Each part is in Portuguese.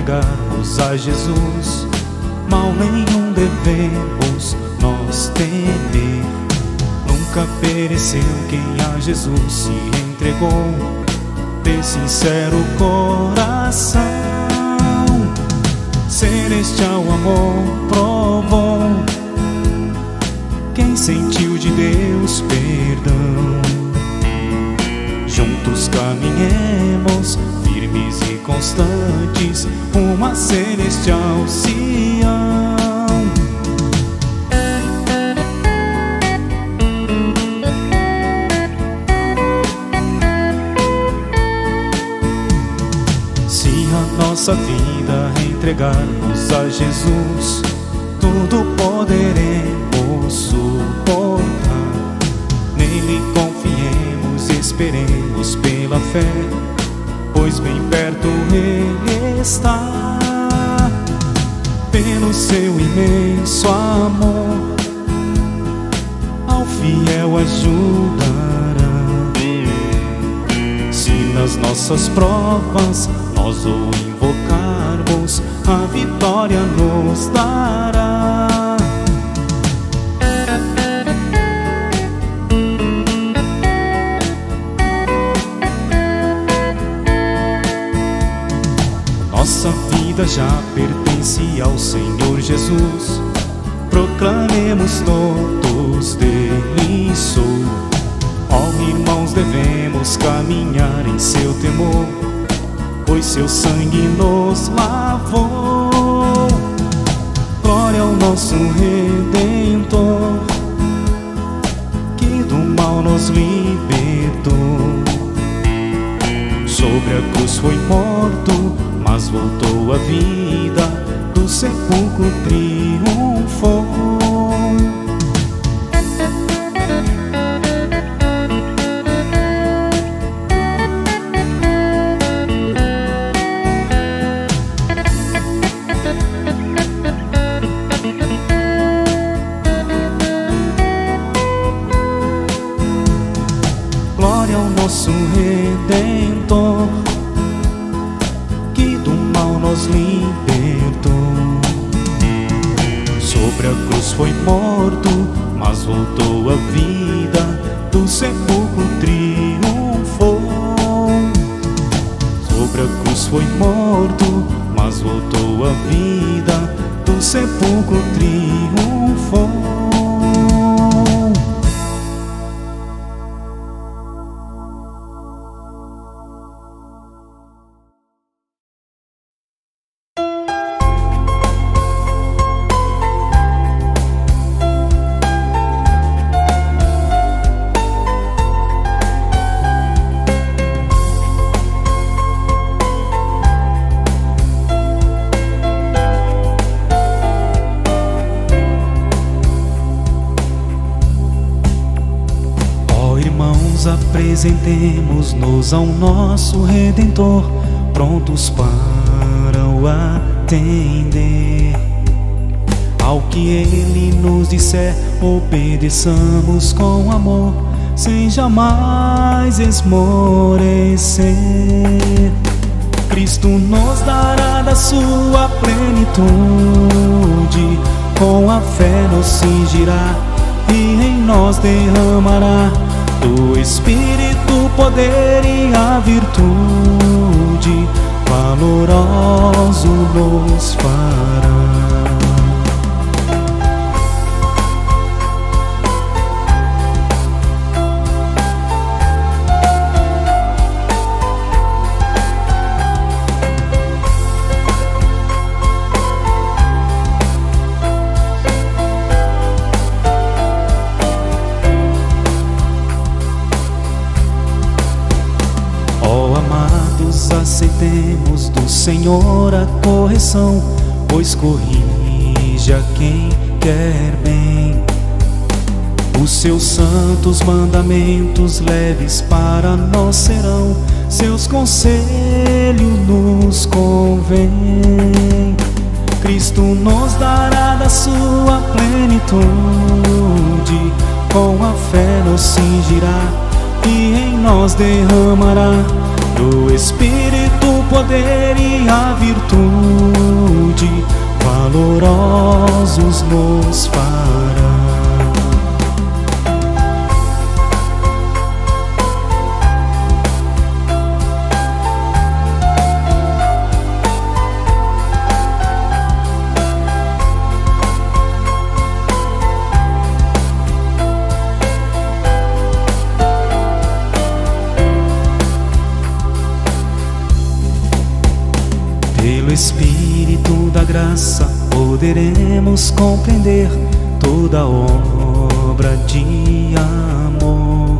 entregarmos a Jesus, mal nenhum devemos nós temer. Nunca pereceu quem a Jesus se entregou, de sincero coração. Celestial amor provou quem sentiu de Deus perdão. Juntos caminhemos, firmes e constantes, rumo a celestial Sião. Se a nossa vida entregarmos a Jesus, tudo poderemos suportar. Nele confiemos, esperemos pela fé, pois bem perto Ele está. Pelo seu imenso amor, ao fiel ajudará. Se nas nossas provas nós o invocarmos, a vitória nos dará. Nossa vida já pertence ao Senhor Jesus, proclamemos todos dele sou. Ó irmãos, devemos caminhar em seu temor, pois seu sangue nos lavou. Glória ao nosso Redentor, que do mal nos libertou. Sobre a cruz foi morto, mas voltou à vida, do sepulcro triunfou. Glória ao nosso Redentor, que do mal nos libertou. Sobre a cruz foi morto, mas voltou à vida, do sepulcro triunfou. Sobre a cruz foi morto, mas voltou à vida, do sepulcro triunfou. Apresentemo-nos ao nosso Redentor, prontos para o atender. Ao que Ele nos disser, obedeçamos com amor, sem jamais esmorecer. Cristo nos dará da sua plenitude, com a fé nos cingirá e em nós derramará do Espírito, poder e a virtude, valoroso nos fará. Aceitemos do Senhor a correção, pois corrige a quem quer bem. Os seus santos mandamentos leves para nós serão, seus conselhos nos convém. Cristo nos dará da sua plenitude, com a fé nos cingirá e em nós derramará do Espírito, poder e a virtude valorosos nos fará. Pelo Espírito da graça poderemos compreender toda obra de amor.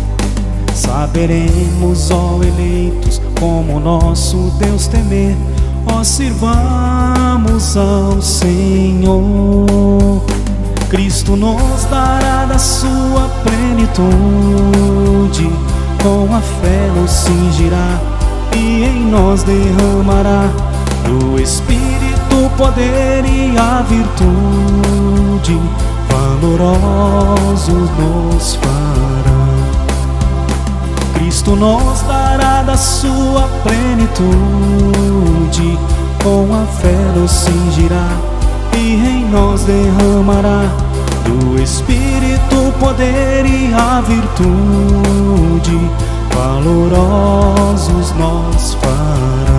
Saberemos, ó eleitos, como nosso Deus temer. Ó, sirvamos ao Senhor. Cristo nos dará da sua plenitude, com a fé nos cingirá e em nós derramará do Espírito poder e a virtude valorosos nos fará. Cristo nos dará da sua plenitude, com a fé nos cingirá e em nós derramará do Espírito poder e a virtude valorosos nos fará.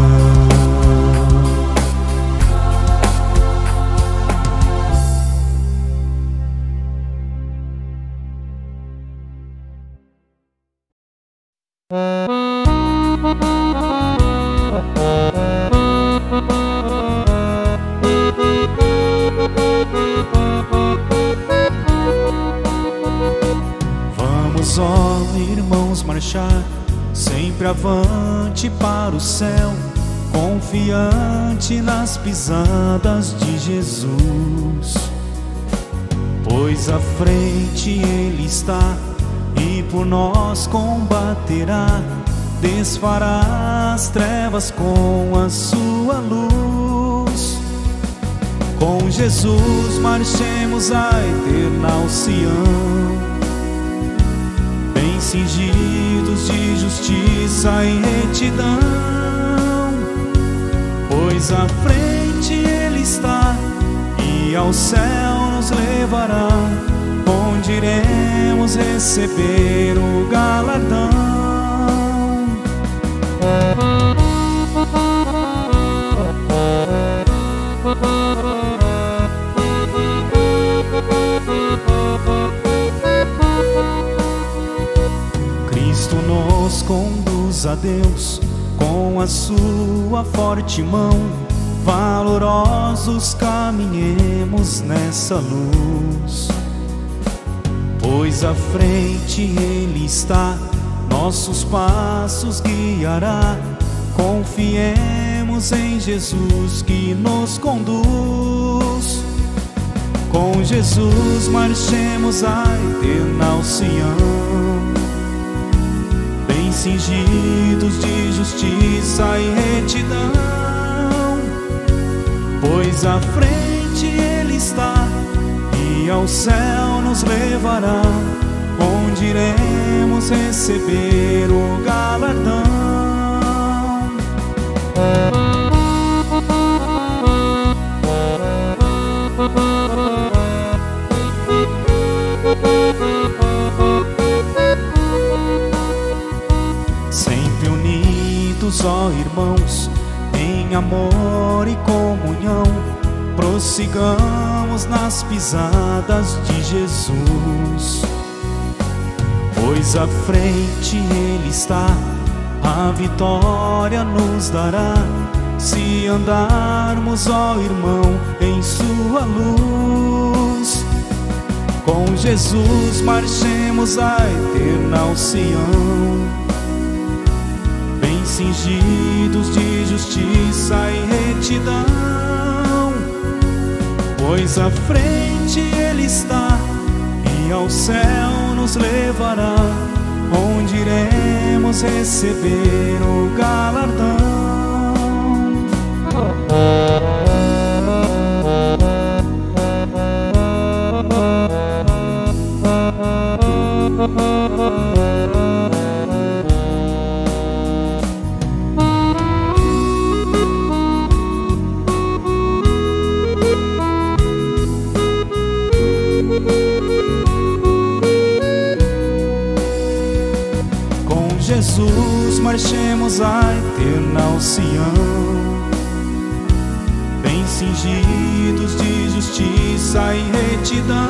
Vamos, ó irmãos, marchar sempre avante para o céu, confiante nas pisadas de Jesus. Pois à frente Ele está e por nós combaterá, desfará as trevas com a sua luz. Com Jesus marchemos à eterna Sião, bem cingidos de justiça e retidão. Pois à frente Ele está e ao céu nos levará, onde iremos receber o galardão. Cristo nos conduz a Deus com a sua forte mão. Valorosos caminhemos nessa luz, pois à frente Ele está, nossos passos guiará. Confiemos em Jesus que nos conduz. Com Jesus marchemos à eterna Sião, bem cingidos de justiça e retidão. Pois à frente Ele está e ao céu nos levará, onde iremos receber o galardão. Sempre unidos, ó irmãos, em amor e comunhão, prossigamos nas pisadas de Jesus. Pois à frente Ele está, a vitória nos dará, se andarmos, ó irmão, em sua luz. Com Jesus marchemos à eterna Sião, bem cingidos de justiça e retidão. Pois à frente Ele está e ao céu nos levará, onde iremos receber o galardão. marchemos a eterna Sião, bem cingidos de justiça e retidão,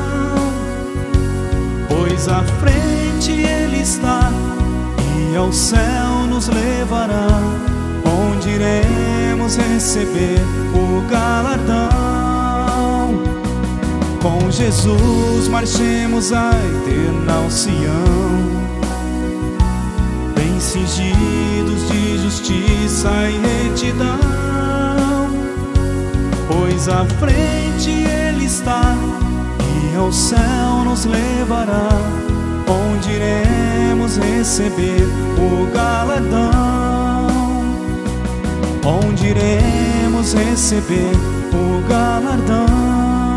pois à frente Ele está e ao céu nos levará, onde iremos receber o galardão. Com Jesus marchemos a eterna Sião, bem cingidos de justiça e retidão, pois à frente Ele está e ao céu nos levará, onde iremos receber o galardão, onde iremos receber o galardão.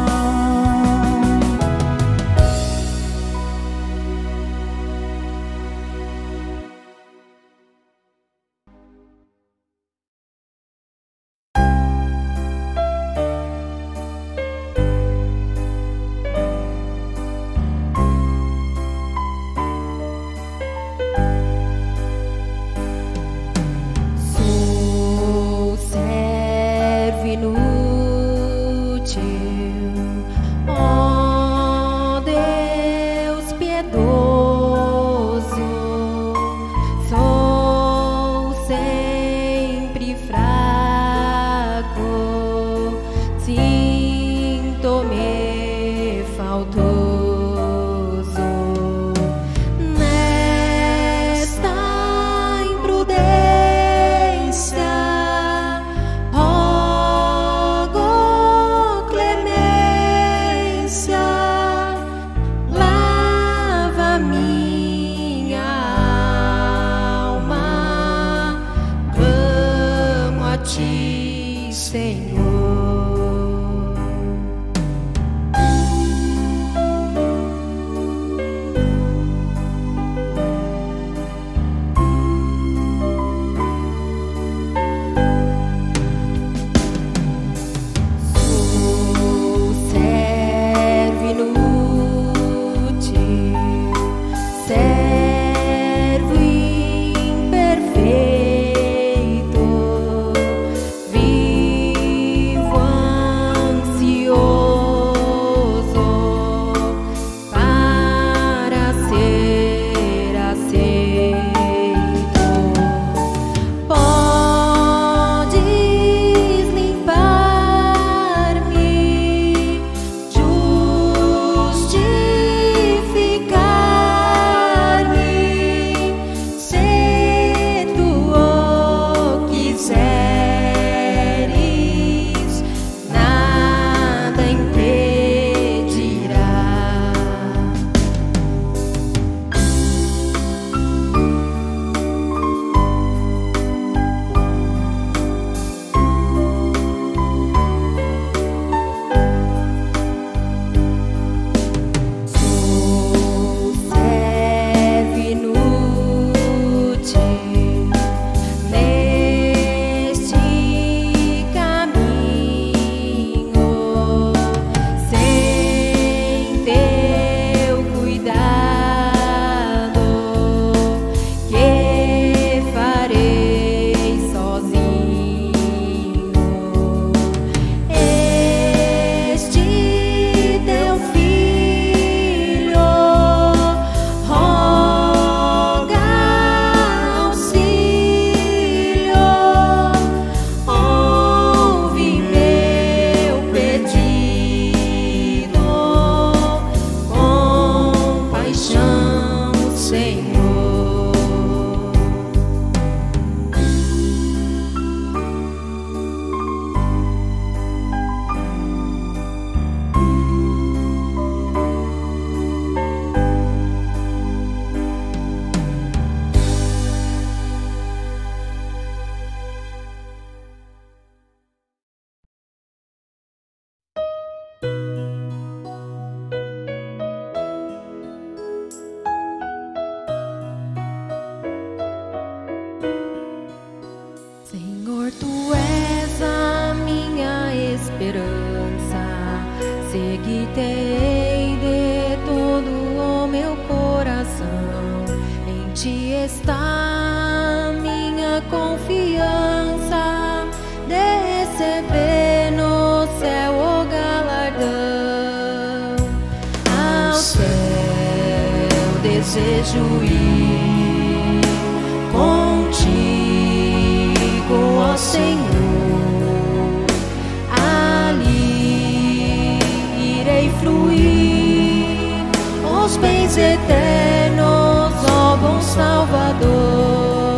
Seguirei de todo o meu coração, em ti está confiança de receber no céu o galardão. Ao céu desejo ir contigo, ó Senhor. Ali irei fruir os bens eternos, ó bom Salvador.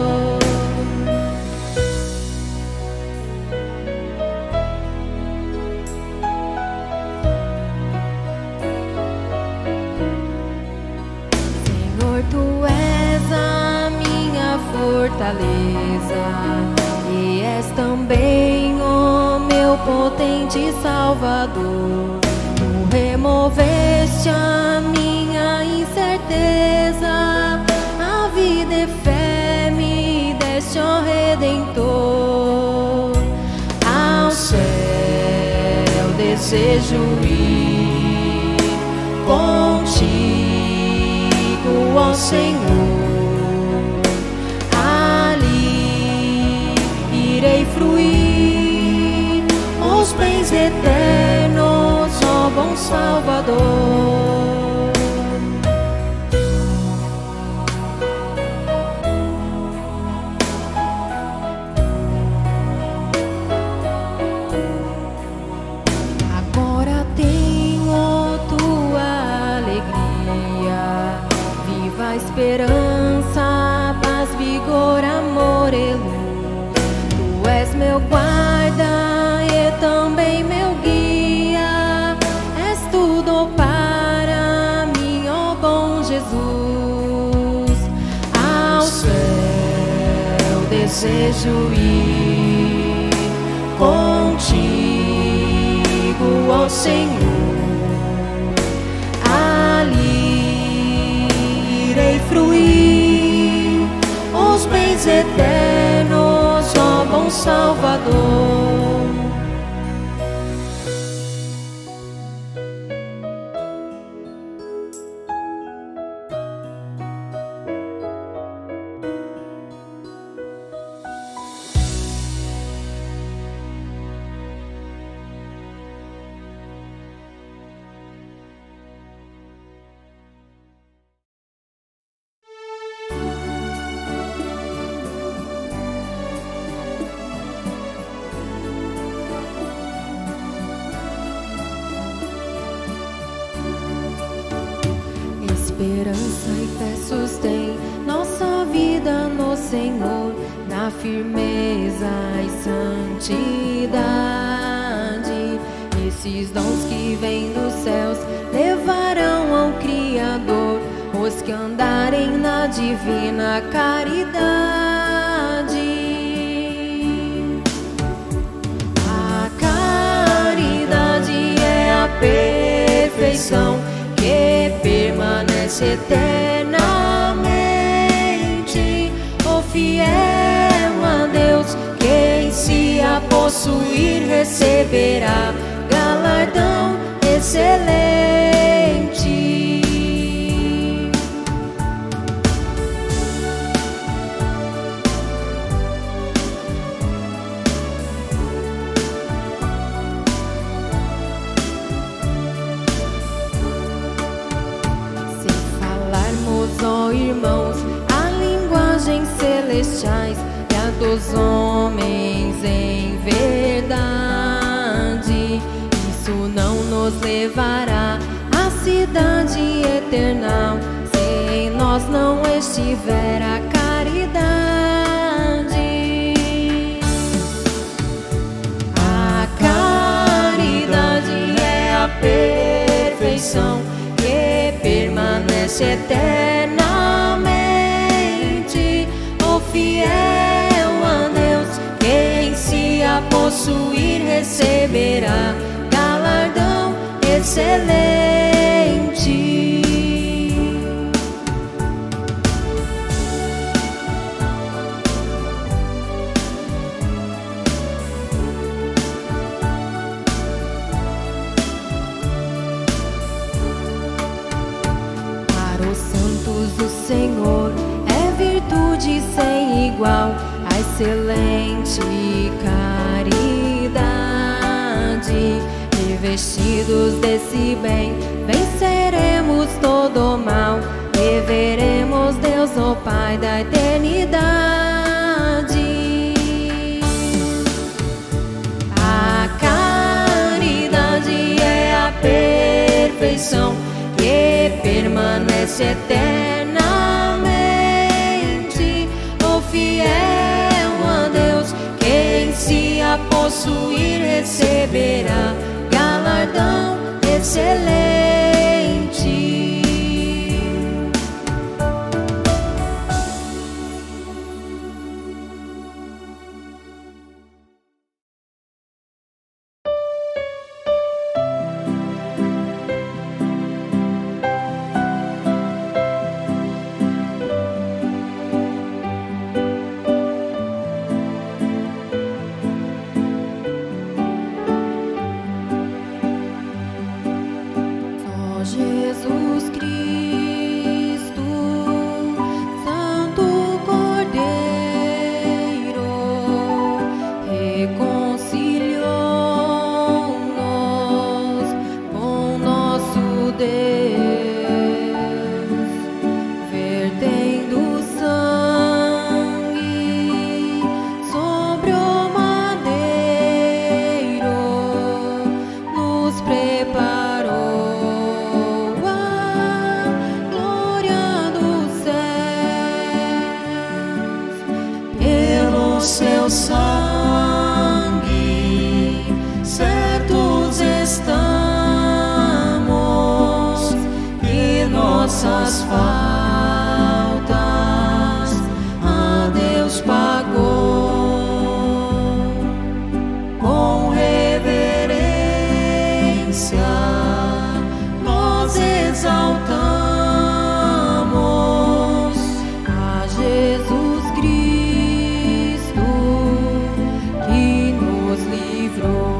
Senhor, tu és a minha fortaleza e és também o meu potente Salvador. Tu removeste a minha incerteza, a vida e fé me deste, ó Redentor. Ao céu desejo ir contigo, ó Senhor. Ali irei fruir os bens eternos, ó bom Salvador. Agora tenho tua alegria, viva a esperança, paz, vigor, amor e luz. Tu és meu guarda e também meu guia, és tudo para mim, ó bom Jesus. Ao céu desejo ir contigo, ó Senhor. Ali irei fruir os bens eternos, ó bom Salvador. Esperança e fé sustém nossa vida no Senhor, na firmeza e santidade. Esses dons que vêm dos céus levarão ao Criador os que andarem na divina caridade. A caridade é a perfeição que permanece eternamente. O fiel a Deus, quem se a possuir receberá galardão excelente. Ó irmãos, a linguagem celestiais e a dos homens em verdade, isso não nos levará à cidade eterna se em nós não estiver a caridade. A caridade é a perfeição que permanece eternamente. O fiel a Deus, quem se a possuir receberá galardão excelente. Para os santos do Senhor é virtude sem igual, a excelente caridade. Revestidos desse bem, venceremos todo mal, e veremos Deus, o Pai da eternidade. A caridade é a perfeição que permanece eternamente. O fiel a Deus, quem se a possuir receberá galardão excelente. Jesus Cristo, Santo Cordeiro, reconciliou-nos com nosso Deus, vertendo sangue sobre o madeiro, nos preparou seu sangue, certos estamos, e nossas faltas a Deus pagou. Com reverência nós exaltamos a Jesus Cristo, que nos livrou.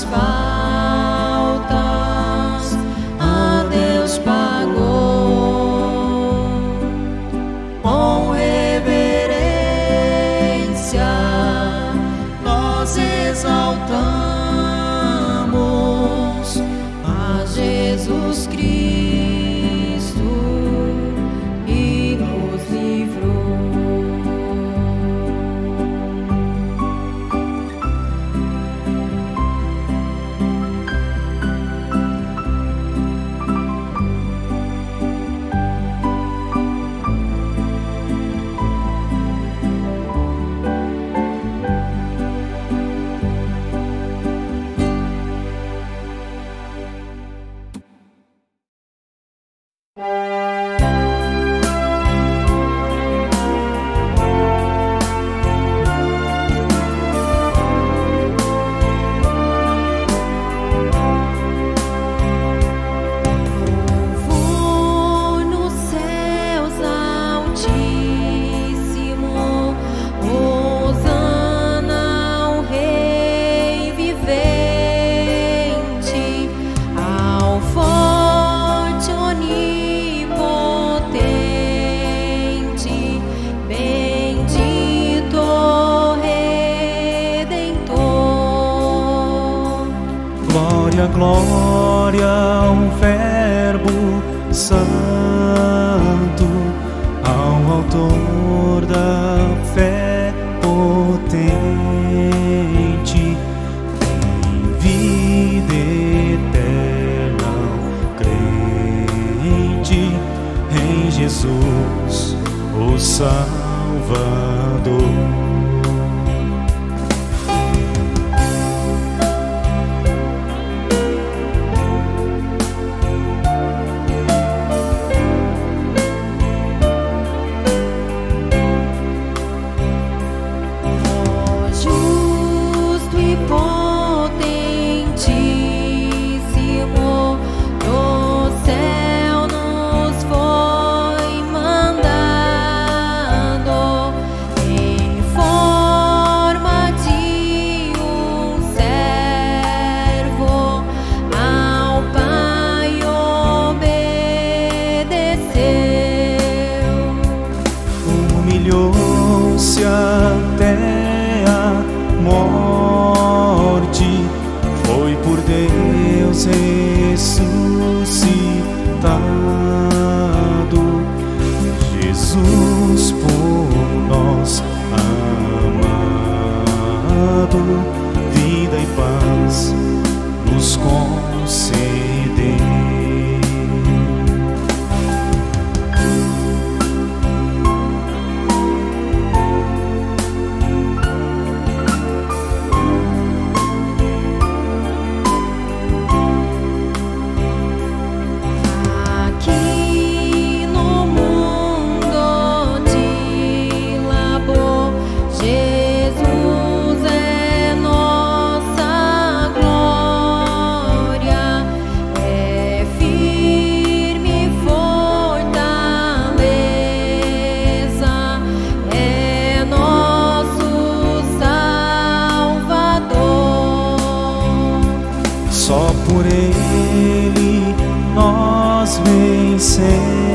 faltas a Deus pagou. Com reverência nós exaltamos a Jesus Cristo e nos livrou. Glória ao Verbo Santo, ao Autor da fé potente, em vida eterna, crente em Jesus, o Salvador. Humilhou-se até a morte, foi por Deus ressuscitado. Jesus por nós amado, vida e paz nos concedeu. Só por Ele nós vencemos.